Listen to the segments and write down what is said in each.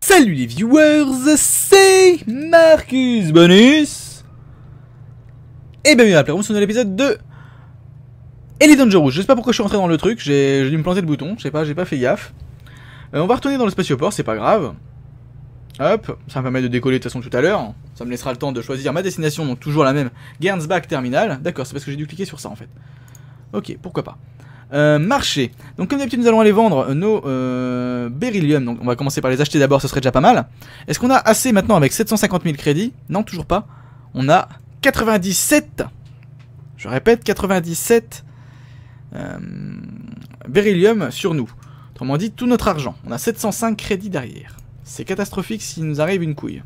Salut les viewers, c'est Marcus Bonus et bienvenue à la Playroom sur l'épisode 2 Elite Dangerous. Je sais pas pourquoi je suis rentré dans le truc, j'ai dû me planter le bouton, je sais pas, j'ai pas fait gaffe. On va retourner dans le spatioport, c'est pas grave. Hop, ça me permet de décoller de toute façon tout à l'heure. Ça me laissera le temps de choisir ma destination, donc toujours la même, Gernsback Terminal. D'accord, c'est parce que j'ai dû cliquer sur ça en fait. Ok, pourquoi pas. Marché. Donc comme d'habitude nous allons aller vendre nos beryllium. Donc on va commencer par les acheter d'abord, ce serait déjà pas mal. Est-ce qu'on a assez maintenant avec 750 000 crédits? Non, toujours pas. On a 97. Je répète, 97 beryllium sur nous. Autrement dit, tout notre argent. On a 705 crédits derrière. C'est catastrophique s'il nous arrive une couille.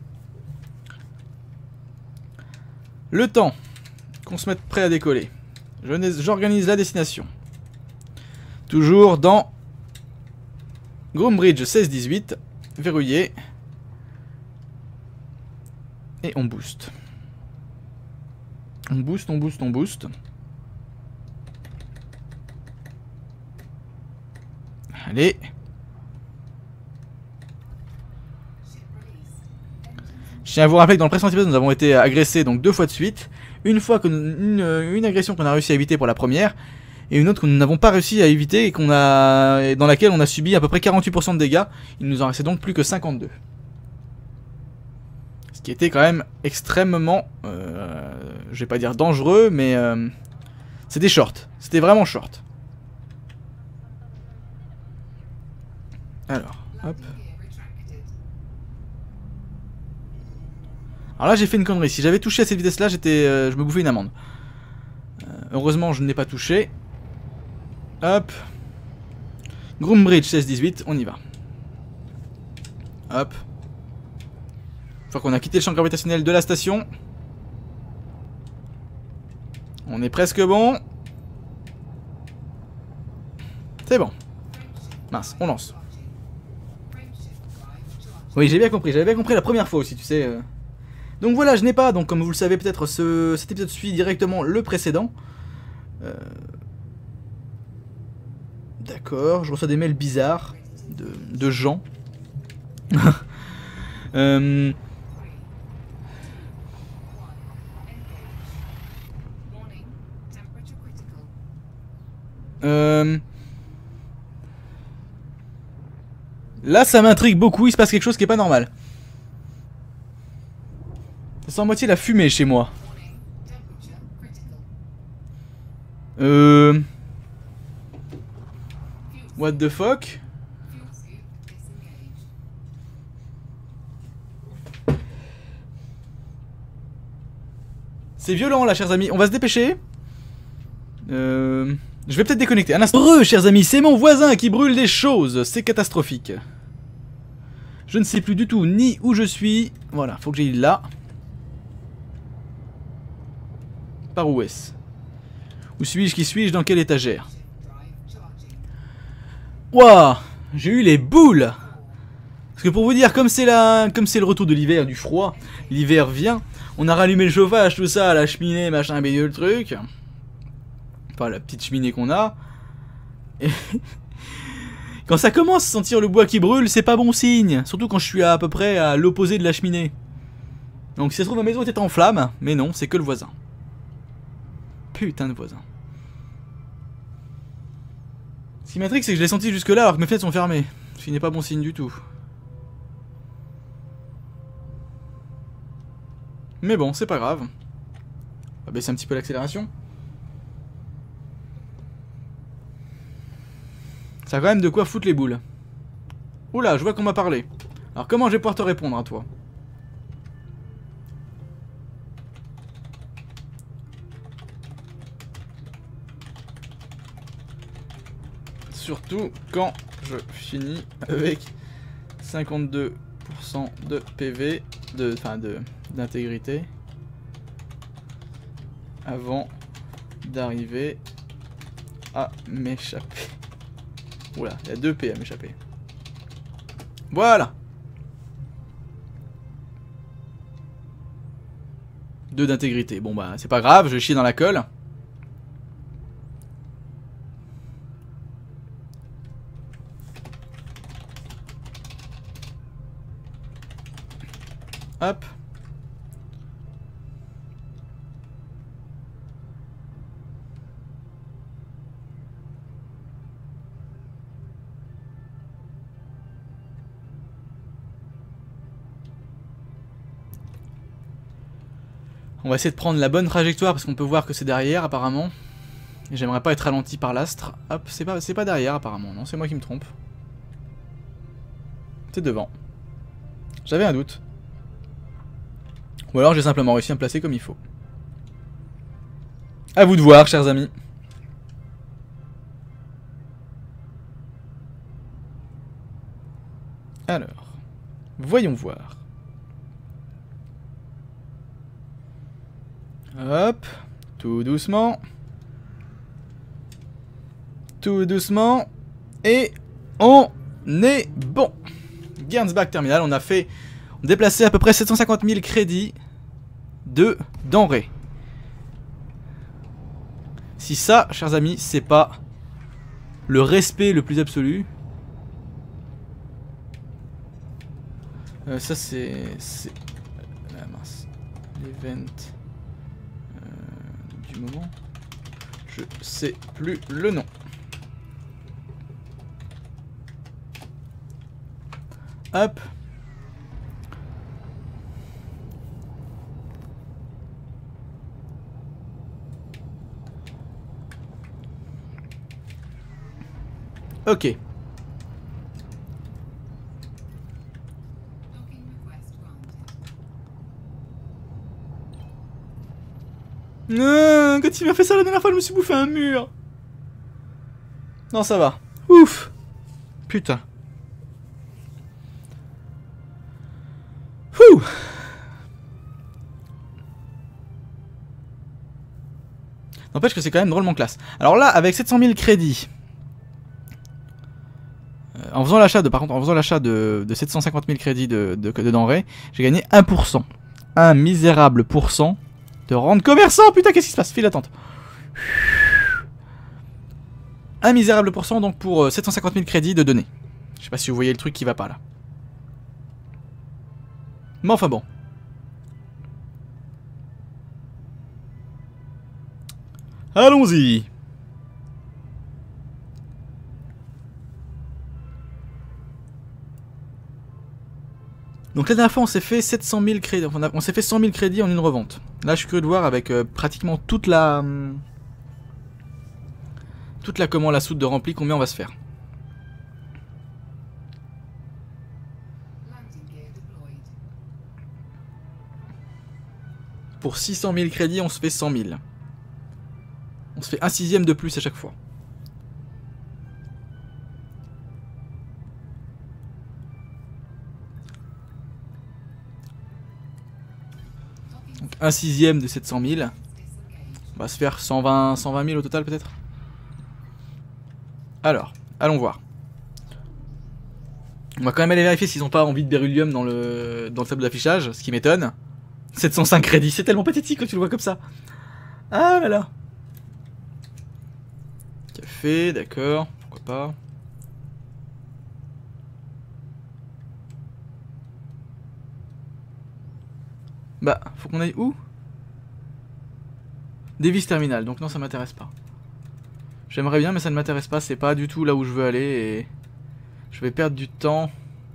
Le temps qu'on se mette prêt à décoller. J'organise la destination. Toujours dans Groombridge 1618, verrouillé. Et on booste. On booste, on booste, on booste. Allez. Je tiens à vous rappeler que dans le précédent épisode, nous avons été agressés donc 2 fois de suite. Une fois que une agression qu'on a réussi à éviter pour la première. Et une autre que nous n'avons pas réussi à éviter et dans laquelle on a subi à peu près 48% de dégâts. Il nous en restait donc plus que 52. Ce qui était quand même extrêmement, je vais pas dire dangereux, mais c'était short. C'était vraiment short. Alors, hop. Alors là j'ai fait une connerie. Si j'avais touché à cette vitesse-là, je me bouffais une amende. Heureusement je ne l'ai pas touché. Hop. Groombridge 1618, on y va. Hop. Une fois qu'on a quitté le champ gravitationnel de la station. On est presque bon. C'est bon. Mince, on lance. Oui, j'ai bien compris. J'avais bien compris la première fois aussi, tu sais. Donc voilà, je n'ai pas. Donc comme vous le savez peut-être, cet épisode suit directement le précédent. D'accord, je reçois des mails bizarres de gens. Là, ça m'intrigue beaucoup, il se passe quelque chose qui est pas normal. Ça sent à moitié la fumée chez moi. What the fuck? C'est violent là, chers amis. On va se dépêcher. Je vais peut-être déconnecter. Un instant. Heureux, chers amis, c'est mon voisin qui brûle des choses. C'est catastrophique. Je ne sais plus du tout ni où je suis. Voilà, faut que j'aille là. Par où est-ce? Où suis-je? Qui suis-je? Dans quelle étagère? Waouh, j'ai eu les boules. Parce que pour vous dire, comme c'est le retour de l'hiver, du froid, l'hiver vient, on a rallumé le chauffage, tout ça, la cheminée, machin, bédieu, le truc. Enfin, la petite cheminée qu'on a. Et quand ça commence à sentir le bois qui brûle, c'est pas bon signe. Surtout quand je suis à peu près à l'opposé de la cheminée. Donc si ça se trouve, ma maison était en flammes, mais non, c'est que le voisin. Putain de voisin. Ce qui m'intrigue, c'est que je l'ai senti jusque là alors que mes fenêtres sont fermées. Ce qui n'est pas bon signe du tout. Mais bon, c'est pas grave. On va baisser un petit peu l'accélération. Ça a quand même de quoi foutre les boules. Oula, je vois qu'on m'a parlé. Alors comment je vais pouvoir te répondre à toi? Surtout quand je finis avec 52% de PV, d'intégrité, avant d'arriver à m'échapper. Oula, il y a 2 P à m'échapper. Voilà. 2 d'intégrité. Bon bah c'est pas grave, je vais chier dans la colle. Hop. On va essayer de prendre la bonne trajectoire parce qu'on peut voir que c'est derrière apparemment. Et j'aimerais pas être ralenti par l'astre. Hop, c'est pas derrière apparemment, non, c'est moi qui me trompe. C'est devant. J'avais un doute. Ou alors j'ai simplement réussi à me placer comme il faut. À vous de voir, chers amis. Alors, voyons voir. Hop, tout doucement. Tout doucement. Et on est bon. Gernsback Terminal, on a déplacé à peu près 750 000 crédits de denrées. Si ça, chers amis, c'est pas le respect le plus absolu. Ça c'est... Ah mince. L'event du moment. Je sais plus le nom. Hop. Ok. Non, quand il m'a fait ça la dernière fois, je me suis bouffé un mur. Non, ça va. Ouf. Putain. Ouh. N'empêche que c'est quand même drôlement classe. Alors là, avec 700 000 crédits, en faisant l'achat de 750 000 crédits de denrées, j'ai gagné 1%. Un misérable pourcent de rente commerçant. Putain, qu'est-ce qui se passe? File d'attente. Un misérable pourcent donc pour 750 000 crédits de données. Je sais pas si vous voyez le truc qui va pas là. Mais enfin bon. Allons-y. Donc la dernière fois on s'est fait 700 000 crédits, on s'est fait 100 000 crédits en une revente. Là je suis curieux de voir avec pratiquement toute la comment la soude de rempli, combien on va se faire. Pour 600 000 crédits on se fait 100 000. On se fait un sixième de plus à chaque fois. Donc un sixième de 700 000. On va se faire 120 000 au total peut-être. Alors, allons voir. On va quand même aller vérifier s'ils n'ont pas envie de beryllium dans le tableau d'affichage, ce qui m'étonne. 705 crédits, c'est tellement pathétique quand tu le vois comme ça. Ah là là. Café, d'accord, pourquoi pas. Bah, faut qu'on aille où? Davis Terminal, donc non, ça m'intéresse pas. J'aimerais bien, mais ça ne m'intéresse pas, c'est pas du tout là où je veux aller et je vais perdre du temps.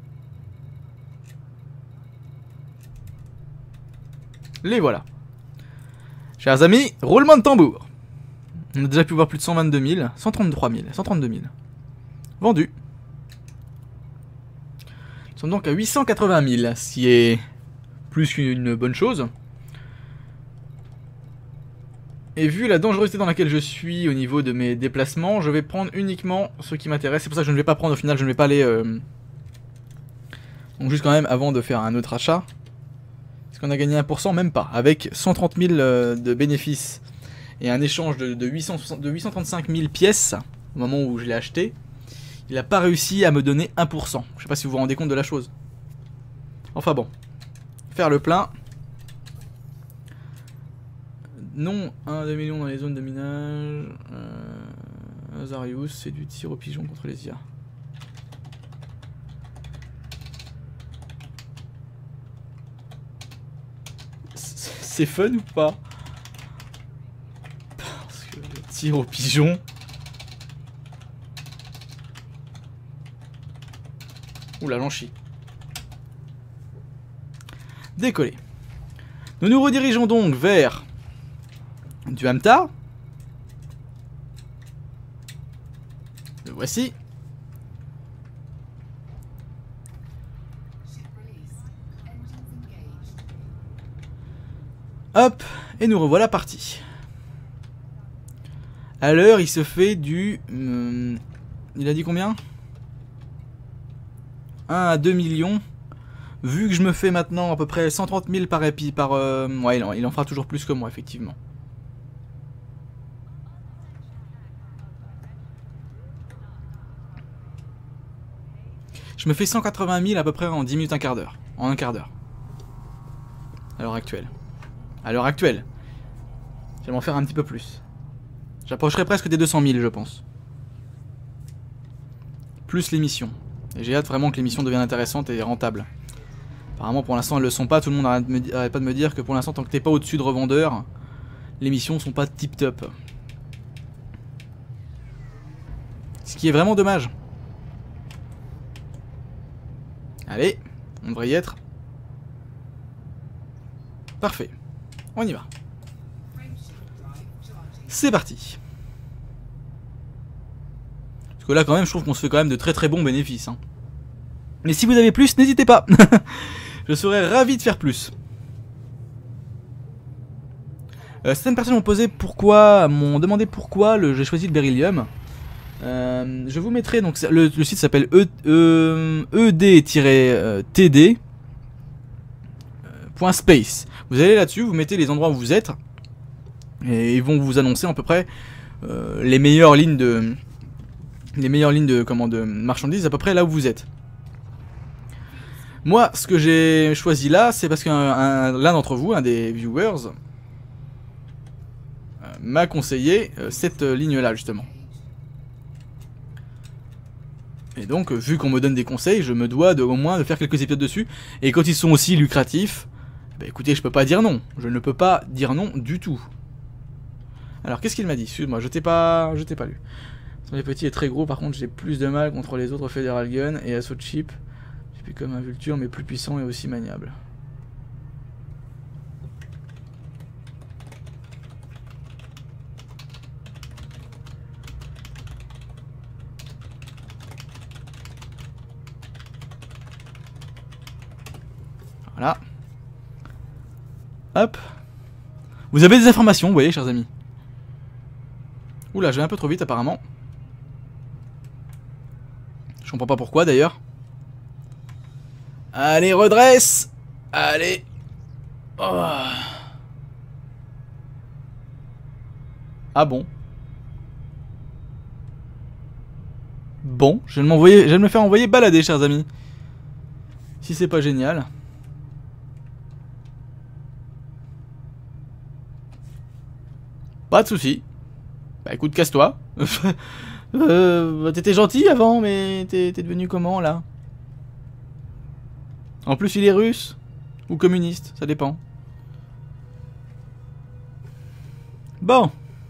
Les voilà. Chers amis, roulement de tambour. On a déjà pu voir plus de 122 000, 133 000, 132 000. Vendu. Nous sommes donc à 880 000, ce qui est plus qu'une bonne chose. Et vu la dangerosité dans laquelle je suis au niveau de mes déplacements, je vais prendre uniquement ce qui m'intéresse. C'est pour ça que je ne vais pas prendre au final, je ne vais pas aller... Donc juste quand même avant de faire un autre achat. Est-ce qu'on a gagné 1%? Même pas. Avec 130 000 de bénéfices et un échange de 835 000 pièces au moment où je l'ai acheté, il n'a pas réussi à me donner 1%. Je sais pas si vous vous rendez compte de la chose. Enfin bon. Faire le plein. Non, 1-2 millions dans les zones de minage. Azarius, c'est du tir au pigeon contre les IA. C'est fun ou pas? Parce que le tir au pigeon... Oula, j'en chie. Décoller. Nous nous redirigeons donc vers du Hamtar. Le voici. Hop, et nous revoilà partis. À l'heure, il se fait du... il a dit combien? 1 à 2 millions. Vu que je me fais maintenant à peu près 130 000 par épi, par... ouais, il en fera toujours plus que moi, effectivement. Je me fais 180 000 à peu près en 10 minutes, un quart d'heure. En un quart d'heure. À l'heure actuelle. À l'heure actuelle. J'aimerais en faire un petit peu plus. J'approcherai presque des 200 000, je pense. Plus l'émission. Et j'ai hâte vraiment que l'émission devienne intéressante et rentable. Apparemment pour l'instant elles le sont pas, tout le monde arrête pas de me dire que pour l'instant tant que t'es pas au-dessus de revendeur, les missions sont pas tip top. Ce qui est vraiment dommage. Allez, on devrait y être. Parfait, on y va. C'est parti. Parce que là quand même je trouve qu'on se fait quand même de très très bons bénéfices. Hein. Mais si vous avez plus, n'hésitez pas. Je serais ravi de faire plus. Certaines personnes m'ont posé pourquoi, m'ont demandé pourquoi j'ai choisi le beryllium. Je vous mettrai donc le site s'appelle ed-td.space. Vous allez là-dessus, vous mettez les endroits où vous êtes et ils vont vous annoncer à peu près les meilleures lignes de marchandises à peu près là où vous êtes. Moi, ce que j'ai choisi là, c'est parce qu'un l'un d'entre vous, un des viewers, m'a conseillé cette ligne-là, justement. Et donc, vu qu'on me donne des conseils, je me dois au moins de faire quelques épisodes dessus. Et quand ils sont aussi lucratifs, bah écoutez, je peux pas dire non. Je ne peux pas dire non du tout. Alors, qu'est-ce qu'il m'a dit? Excuse-moi, je t'ai pas lu. Les petits est très gros, par contre, j'ai plus de mal contre les autres Federal Gun et Assault Chip. Puis comme un Vulture, mais plus puissant et aussi maniable. Voilà. Hop. Vous avez des informations, vous voyez, chers amis. Oula, je vais un peu trop vite apparemment. Je comprends pas pourquoi d'ailleurs. Allez, redresse. Allez. Oh. Ah bon. Bon, je vais me faire envoyer balader, chers amis. Si c'est pas génial. Pas de soucis. Bah écoute, casse-toi. T'étais gentil avant, mais t'es devenu comment là? En plus, il est russe ou communiste, ça dépend. Bon.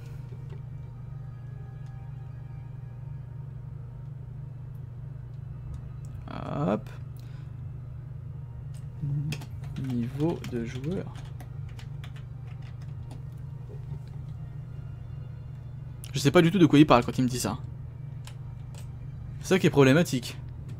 Hop. Niveau de joueur. Je sais pas du tout de quoi il parle quand il me dit ça. C'est ça qui est problématique.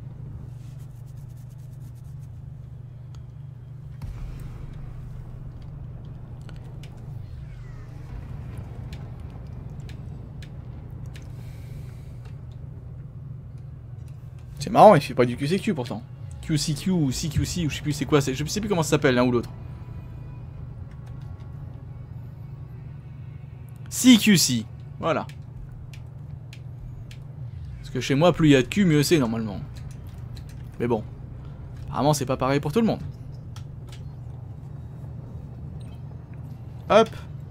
C'est marrant, il fait pas du QCQ pourtant. QCQ ou CQC ou je sais plus c'est quoi, je sais plus comment ça s'appelle l'un ou l'autre. CQC, voilà. Parce que chez moi, plus il y a de Q, mieux c'est normalement. Mais bon, apparemment c'est pas pareil pour tout le monde. Hop.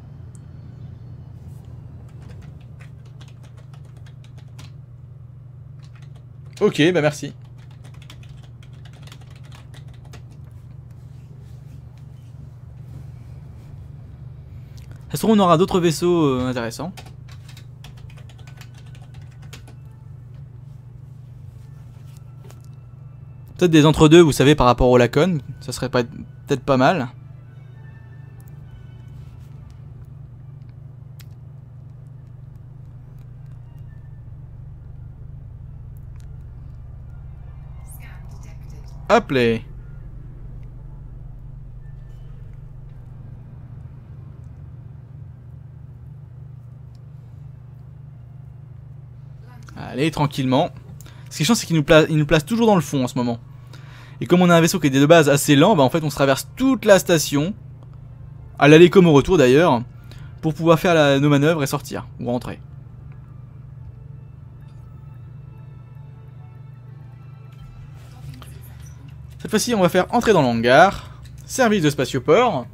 Ok, bah merci. Soit on aura d'autres vaisseaux intéressants. Peut-être des entre-deux, vous savez, par rapport au Lacon. Ça serait peut-être pas mal. Hop là. Allez, tranquillement. Ce qui est chiant, c'est qu'il nous place toujours dans le fond en ce moment. Et comme on a un vaisseau qui est de base assez lent, bah en fait on se traverse toute la station, à l'aller comme au retour d'ailleurs, pour pouvoir faire nos manœuvres et sortir, ou rentrer. Cette fois-ci, on va faire entrer dans l'hangar, service de spatioport.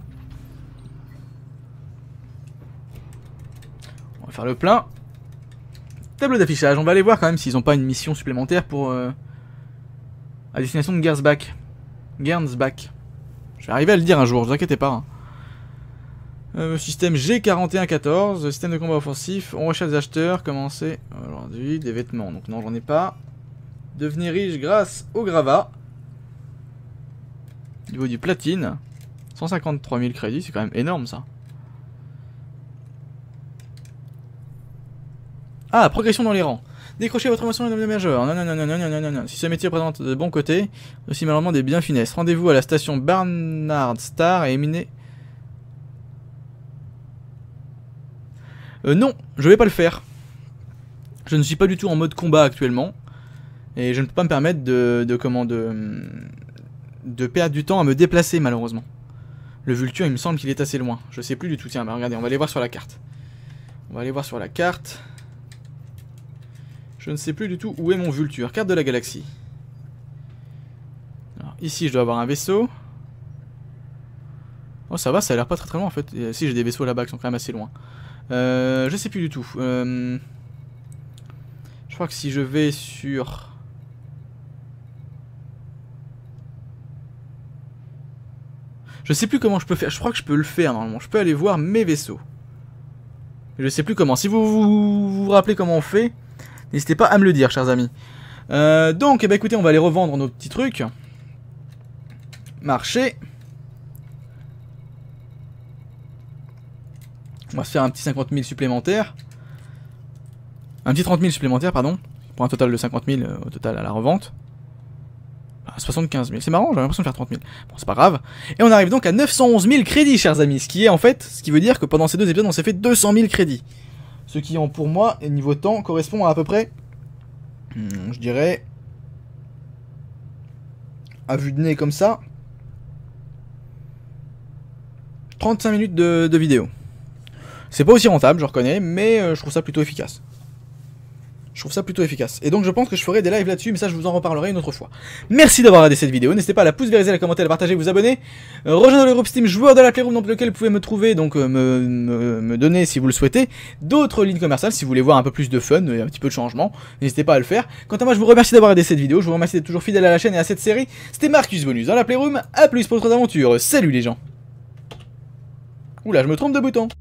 On va faire le plein. Tableau d'affichage, on va aller voir quand même s'ils n'ont pas une mission supplémentaire pour à destination de Gernsback. Gernsback. Je vais arriver à le dire un jour, ne vous inquiétez pas. Système G4114, système de combat offensif, on recherche des acheteurs, commencez aujourd'hui, des vêtements, donc non j'en ai pas. Devenez riche grâce au gravat. Niveau du platine, 153 000 crédits, c'est quand même énorme ça. Ah, progression dans les rangs. Décrochez votre promotion de majeur. Non. Si ce métier présente de bons côtés, aussi malheureusement des biens finesses. Rendez-vous à la station Barnard Star et éminez. Non, je vais pas le faire. Je ne suis pas du tout en mode combat actuellement. Et je ne peux pas me permettre de perdre du temps à me déplacer malheureusement. Le Vulture, il me semble qu'il est assez loin. Je sais plus du tout. Tiens, bah regardez, on va aller voir sur la carte. On va aller voir sur la carte. Je ne sais plus du tout où est mon Vulture. Carte de la galaxie. Alors, ici, je dois avoir un vaisseau. Oh, ça va, ça a l'air pas très loin en fait. Et, si, j'ai des vaisseaux là-bas qui sont quand même assez loin. Je sais plus du tout. Je crois que si je vais sur... Je sais plus comment je peux faire. Je crois que je peux le faire normalement. Je peux aller voir mes vaisseaux. Je sais plus comment. Si vous vous rappelez comment on fait, n'hésitez pas à me le dire, chers amis. Donc, eh ben, écoutez, on va aller revendre nos petits trucs. Marché. On va se faire un petit 50 000 supplémentaire. Un petit 30 000 supplémentaire, pardon. Pour un total de 50 000 au total à la revente. 75 000. C'est marrant, j'ai l'impression de faire 30 000. Bon, c'est pas grave. Et on arrive donc à 911 000 crédits, chers amis. Ce qui est en fait, ce qui veut dire que pendant ces deux épisodes, on s'est fait 200 000 crédits. Ce qui, pour moi, et niveau temps, correspond à peu près, je dirais, à vue de nez comme ça, 35 minutes de vidéo. C'est pas aussi rentable, je reconnais, mais je trouve ça plutôt efficace. Et donc je pense que je ferai des lives là-dessus, mais ça je vous en reparlerai une autre fois. Merci d'avoir regardé cette vidéo, n'hésitez pas à la pouce vers, à la commenter, à la partager, vous abonner. Rejoindre le groupe Steam joueur de la Playroom dans lequel vous pouvez me trouver, donc me donner si vous le souhaitez d'autres lignes commerciales si vous voulez voir un peu plus de fun et un petit peu de changement. N'hésitez pas à le faire. Quant à moi je vous remercie d'avoir regardé cette vidéo, je vous remercie d'être toujours fidèle à la chaîne et à cette série. C'était Marcus Bonus dans la Playroom, à plus pour d'autres aventures. Salut les gens. Oula, je me trompe de bouton.